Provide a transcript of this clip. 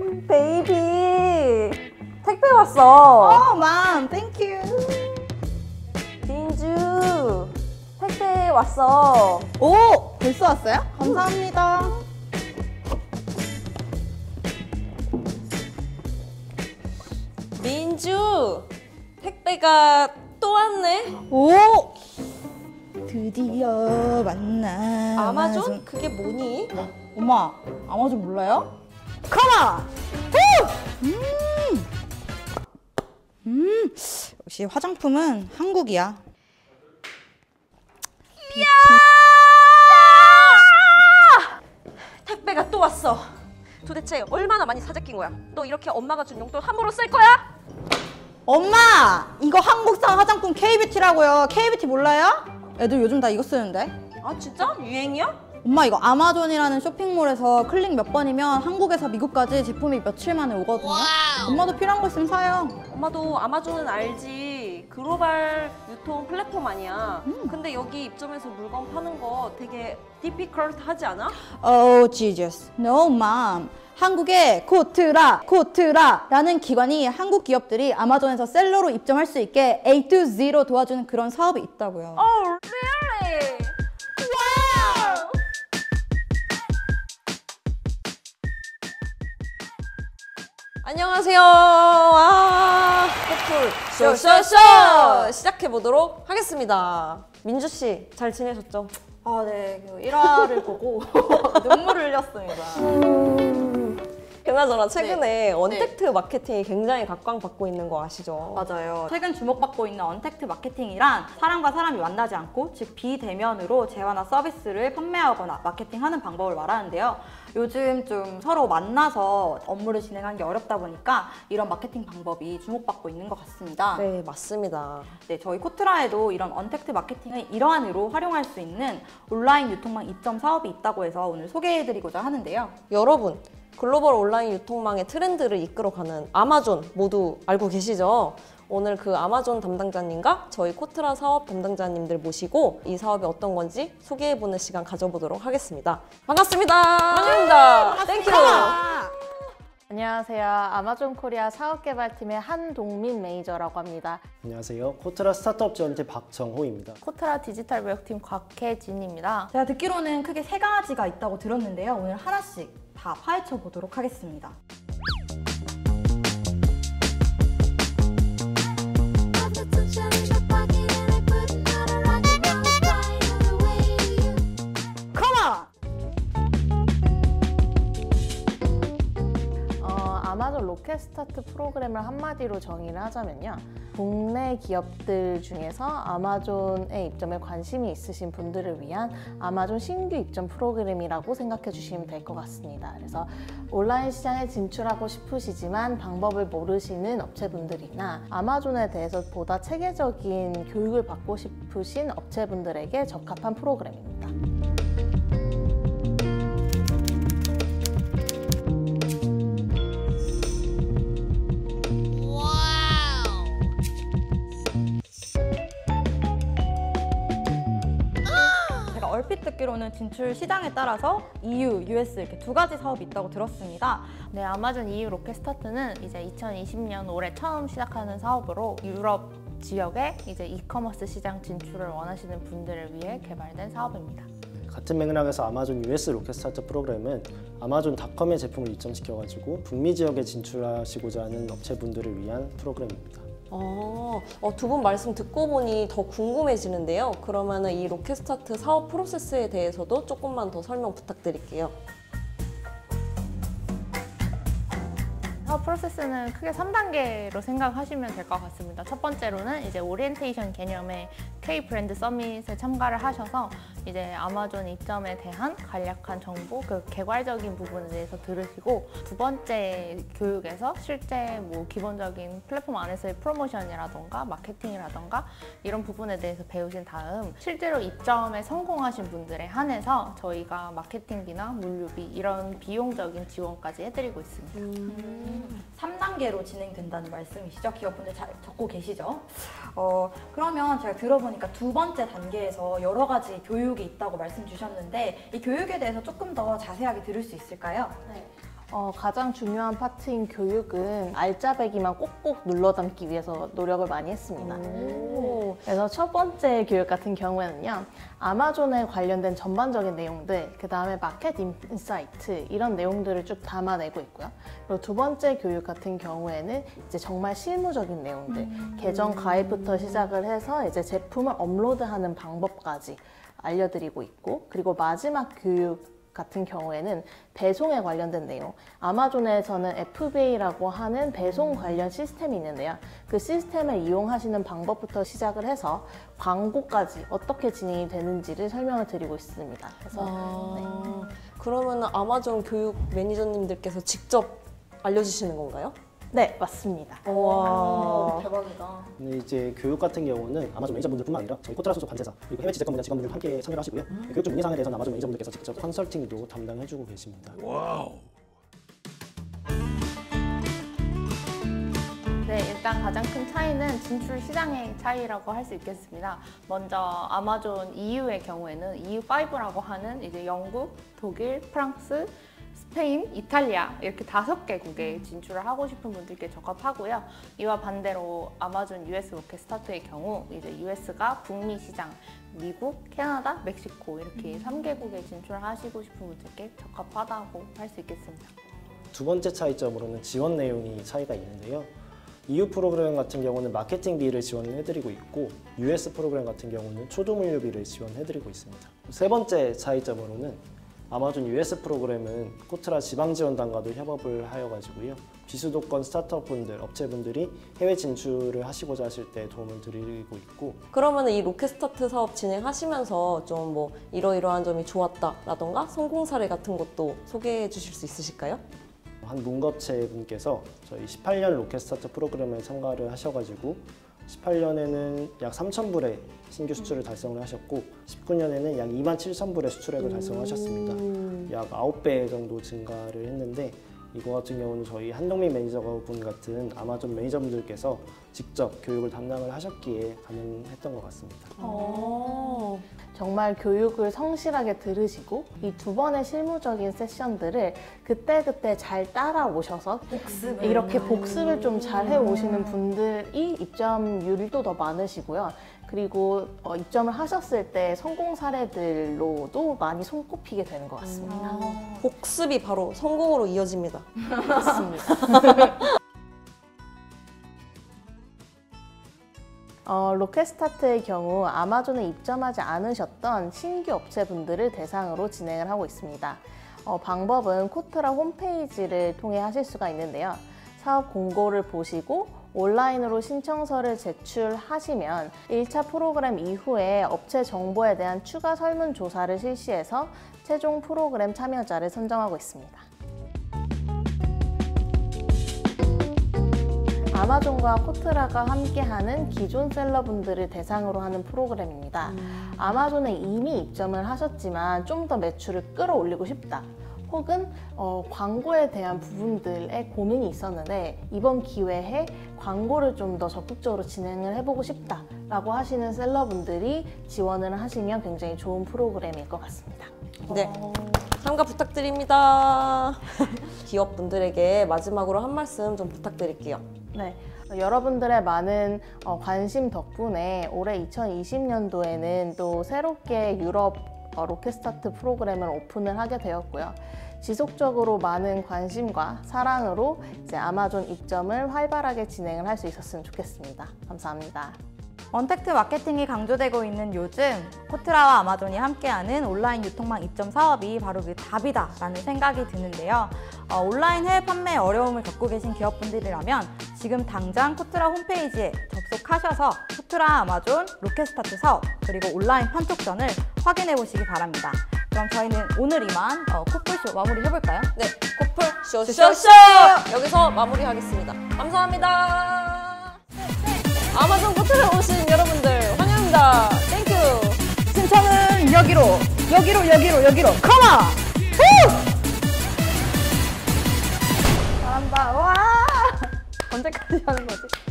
베이비 택배 왔어. 맘, 땡큐. 민주 택배 왔어. 오, 벌써 왔어요? 감사합니다. 민주 택배가 또 왔네. 오, 드디어 만나. 아마존? 그게 뭐니? 엄마, 아마존 몰라요? 컴온! 역시 화장품은 한국이야. 택배가 또 왔어. 도대체 얼마나 많이 사재낀 거야? 너 이렇게 엄마가 준 용돈 함부로 쓸 거야? 엄마! 이거 한국산 화장품 K-뷰티라고요. K-뷰티 몰라요? 애들 요즘 다 이거 쓰는데. 아 진짜? 유행이야? 엄마 이거 아마존이라는 쇼핑몰에서 클릭 몇 번이면 한국에서 미국까지 제품이 며칠 만에 오거든요. 엄마도 필요한 거 있으면 사요. 엄마도 아마존은 알지. 글로벌 유통 플랫폼 아니야. 근데 여기 입점해서 물건 파는 거 되게 디피컬트하지 않아? Oh Jesus, no mom. 한국의 코트라라는 기관이 한국 기업들이 아마존에서 셀러로 입점할 수 있게 A to Z로 도와주는 그런 사업이 있다고요. Oh really? Wow! 안녕하세요. 커플 쇼쇼쇼 시작해보도록 하겠습니다. 민주씨 잘 지내셨죠? 아, 네. 그 1화를 보고 눈물을 흘렸습니다. 그나저나 최근에 언택트 마케팅이 굉장히 각광받고 있는 거 아시죠? 맞아요. 최근 주목받고 있는 언택트 마케팅이란 사람과 사람이 만나지 않고 즉 비대면으로 재화나 서비스를 판매하거나 마케팅하는 방법을 말하는데요. 요즘 좀 서로 만나서 업무를 진행하는 게 어렵다 보니까 이런 마케팅 방법이 주목받고 있는 것 같습니다. 네, 맞습니다. 네, 저희 코트라에도 이런 언택트 마케팅의 일환으로 활용할 수 있는 온라인 유통망 입점 사업이 있다고 해서 오늘 소개해드리고자 하는데요. 여러분, 글로벌 온라인 유통망의 트렌드를 이끌어가는 아마존 모두 알고 계시죠? 오늘 그 아마존 담당자님과 저희 코트라 사업 담당자님들 모시고 이 사업이 어떤 건지 소개해보는 시간 가져보도록 하겠습니다. 반갑습니다. 반갑습니다. 땡큐. 안녕하세요. 아마존 코리아 사업개발팀의 한동민 매니저라고 합니다. 안녕하세요. 코트라 스타트업 지원팀 박정호입니다. 코트라 디지털 무역팀 곽혜진입니다. 제가 듣기로는 크게 3가지가 있다고 들었는데요. 오늘 하나씩 다 파헤쳐 보도록 하겠습니다. 아마존 로켓 스타트 프로그램을 한마디로 정의를 하자면요. 국내 기업들 중에서 아마존에 입점에 관심이 있으신 분들을 위한 아마존 신규 입점 프로그램이라고 생각해 주시면 될 것 같습니다. 그래서 온라인 시장에 진출하고 싶으시지만 방법을 모르시는 업체분들이나 아마존에 대해서 보다 체계적인 교육을 받고 싶으신 업체분들에게 적합한 프로그램입니다. 얼핏 듣기로는 진출 시장에 따라서 EU, US 이렇게 2가지 사업이 있다고 들었습니다. 네, 아마존 EU 로켓 스타트는 이제 2020년 올해 처음 시작하는 사업으로 유럽 지역에 이제 이커머스 시장 진출을 원하시는 분들을 위해 개발된 사업입니다. 같은 맥락에서 아마존 US 로켓 스타트 프로그램은 아마존닷컴의 제품을 입점시켜가지고 북미 지역에 진출하시고자 하는 업체분들을 위한 프로그램입니다. 두 분 말씀 듣고 보니 더 궁금해지는데요. 그러면 이 로켓스타트 사업 프로세스에 대해서도 조금만 더 설명 부탁드릴게요. 사업 프로세스는 크게 3단계로 생각하시면 될 것 같습니다. 첫 번째로는 이제 오리엔테이션 개념의 K 브랜드 서밋에 참가를 하셔서 이제 아마존 입점에 대한 간략한 정보, 그 개괄적인 부분에 대해서 들으시고, 두 번째 교육에서 실제 뭐 기본적인 플랫폼 안에서의 프로모션이라던가 마케팅이라던가 이런 부분에 대해서 배우신 다음 실제로 입점에 성공하신 분들에 한해서 저희가 마케팅비나 물류비 이런 비용적인 지원까지 해드리고 있습니다. 3단계로 진행된다는 말씀이시죠? 기업분들 잘 적고 계시죠? 그러면 제가 들어보니까 두 번째 단계에서 여러 가지 교육이 있다고 말씀 주셨는데 이 교육에 대해서 조금 더 자세하게 들을 수 있을까요? 네. 가장 중요한 파트인 교육은 알짜배기만 꼭꼭 눌러 담기 위해서 노력을 많이 했습니다. 그래서 첫 번째 교육 같은 경우에는요, 아마존에 관련된 전반적인 내용들, 그 다음에 마켓 인사이트 이런 내용들을 쭉 담아내고 있고요. 그리고 두 번째 교육 같은 경우에는 이제 정말 실무적인 내용들, 계정 가입부터 시작을 해서 이제 제품을 업로드하는 방법까지 알려드리고 있고, 그리고 마지막 교육 같은 경우에는 배송에 관련된 내용, 아마존에서는 FBA라고 하는 배송 관련 시스템이 있는데요. 그 시스템을 이용하시는 방법부터 시작을 해서 광고까지 어떻게 진행이 되는지를 설명을 드리고 있습니다. 그래서 그러면 아마존 교육 매니저님들께서 직접 알려주시는 건가요? 네, 맞습니다. 와. 대박이다. 근데 이제 교육 같은 경우는 아마존 매니저분들뿐만 아니라 저희 코트라 소속 관제자 그리고 해외 지재권 분야 직원분들 함께 참여를 하시고요. 교육 중 문의사항에 대해서는 아마존 매니저분들께서 직접 컨설팅도 담당해주고 계십니다. 네, 일단 가장 큰 차이는 진출 시장의 차이라고 할 수 있겠습니다. 먼저 아마존 EU의 경우에는 EU5라고 하는 이제 영국, 독일, 프랑스, 스페인, 이탈리아 이렇게 5개국에 진출을 하고 싶은 분들께 적합하고요. 이와 반대로 아마존 US 로켓 스타트의 경우 이제 US가 북미 시장, 미국, 캐나다, 멕시코 이렇게 3개국에 진출하시고 싶은 분들께 적합하다고 할 수 있겠습니다. 두 번째 차이점으로는 지원 내용이 차이가 있는데요. EU 프로그램 같은 경우는 마케팅비를 지원해드리고 있고 US 프로그램 같은 경우는 초도물류비를 지원해드리고 있습니다. 세 번째 차이점으로는 아마존 US 프로그램은 코트라 지방지원단과도 협업을 하여가지고요. 비수도권 스타트업분들, 업체분들이 해외 진출을 하시고자 하실 때 도움을 드리고 있고, 그러면 이 로켓스타트 사업 진행하시면서 좀 뭐 이러이러한 점이 좋았다라던가 성공 사례 같은 것도 소개해 주실 수 있으실까요? 한 문거업체 분께서 저희 18년 로켓 스타트 프로그램에 참가를 하셔가지고 18년에는 약 3,000불의 신규 수출을 달성을 하셨고 19년에는 약 27,000불의 수출액을 달성하셨습니다. 약 9배 정도 증가를 했는데 이거 같은 경우는 저희 한동민 매니저분 같은 아마존 매니저분들께서 직접 교육을 담당을 하셨기에 가능했던 것 같습니다. 정말 교육을 성실하게 들으시고 이 두 번의 실무적인 세션들을 그때그때 잘 따라오셔서 이렇게 복습을 좀 잘 해오시는 분들이 입점률도 더 많으시고요. 그리고 입점을 하셨을 때 성공 사례들로도 많이 손꼽히게 되는 것 같습니다. 복습이 바로 성공으로 이어집니다. 맞습니다. 로켓스타트의 경우 아마존에 입점하지 않으셨던 신규 업체분들을 대상으로 진행을 하고 있습니다. 방법은 코트라 홈페이지를 통해 하실 수가 있는데요. 사업 공고를 보시고 온라인으로 신청서를 제출하시면 1차 프로그램 이후에 업체 정보에 대한 추가 설문조사를 실시해서 최종 프로그램 참여자를 선정하고 있습니다. 아마존과 코트라가 함께하는 기존 셀러분들을 대상으로 하는 프로그램입니다. 아마존에 이미 입점을 하셨지만 좀 더 매출을 끌어올리고 싶다. 혹은 광고에 대한 부분들에 고민이 있었는데 이번 기회에 광고를 좀 더 적극적으로 진행을 해보고 싶다라고 하시는 셀러분들이 지원을 하시면 굉장히 좋은 프로그램일 것 같습니다. 네, 참가 부탁드립니다. 기업분들에게 마지막으로 한 말씀 좀 부탁드릴게요. 네, 여러분들의 많은 관심 덕분에 올해 2020년도에는 또 새롭게 유럽 로켓스타트 프로그램을 오픈을 하게 되었고요. 지속적으로 많은 관심과 사랑으로 이제 아마존 입점을 활발하게 진행을 할 수 있었으면 좋겠습니다. 감사합니다. 언택트 마케팅이 강조되고 있는 요즘 코트라와 아마존이 함께하는 온라인 유통망 입점 사업이 바로 그 답이다라는 생각이 드는데요. 온라인 해외 판매에 어려움을 겪고 계신 기업분들이라면 지금 당장 코트라 홈페이지에 접속하셔서 코트라 아마존 로켓스타트 사업 그리고 온라인 판촉전을 확인해 보시기 바랍니다. 그럼 저희는 오늘 이만 코플쇼 마무리 해볼까요? 네, 코플 쇼쇼쇼! 여기서 마무리하겠습니다. 감사합니다. 아마존 코트라에 오신 여러분들 환영합니다. 땡큐. 신청은 여기로 컴온! 잘한다. 와! 언제까지 하는 거지?